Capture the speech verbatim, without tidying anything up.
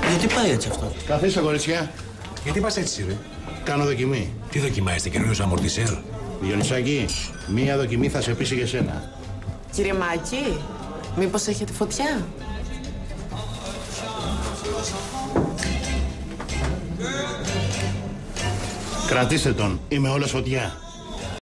Γιατί πάει έτσι αυτό? Καθίστε, κορίτσια. Γιατί πας έτσι, ρε? Κάνω δοκιμή. Τι δοκιμάζετε, καινούριος αμορτισέρ? Διονυσάκη, μία δοκιμή θα σε πείσει και σένα. Κύριε Μάκη, μήπως έχετε φωτιά? Κρατήστε τον. Είμαι όλος φωτιά.